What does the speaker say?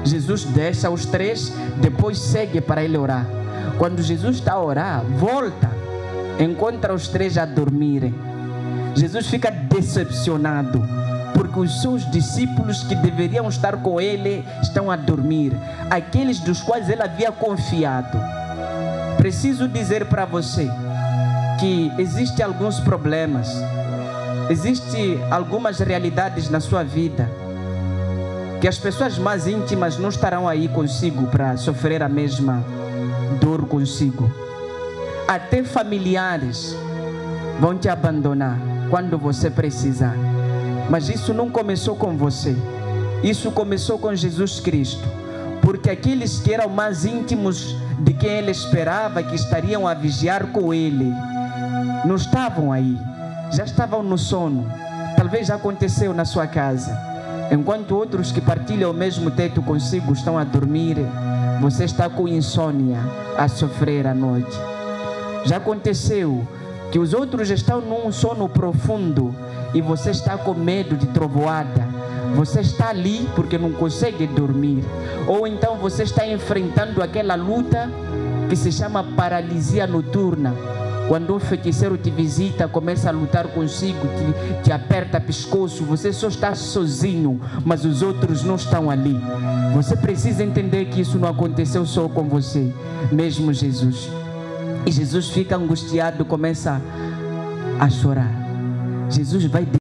Jesus deixa os três, depois segue para ele orar. Quando Jesus está a orar, volta, encontra os três a dormirem. Jesus fica decepcionado, porque os seus discípulos que deveriam estar com ele estão a dormir, aqueles dos quais ele havia confiado. Preciso dizer para você que existem alguns problemas, existem algumas realidades na sua vida que as pessoas mais íntimas não estarão aí consigo para sofrer a mesma dor consigo. Até familiares vão te abandonar quando você precisar. Mas isso não começou com você. Isso começou com Jesus Cristo. Porque aqueles que eram mais íntimos de quem ele esperava que estariam a vigiar com ele, não estavam aí. Já estavam no sono. Talvez já aconteceu na sua casa. Enquanto outros que partilham o mesmo teto consigo estão a dormir, você está com insônia, a sofrer à noite. Já aconteceu que os outros estão num sono profundo e você está com medo de trovoada. Você está ali porque não consegue dormir. Ou então você está enfrentando aquela luta que se chama paralisia noturna. Quando um feiticeiro te visita, começa a lutar consigo, te aperta pescoço, você só está sozinho, mas os outros não estão ali. Você precisa entender que isso não aconteceu só com você, mesmo Jesus. E Jesus fica angustiado, começa a chorar. Jesus vai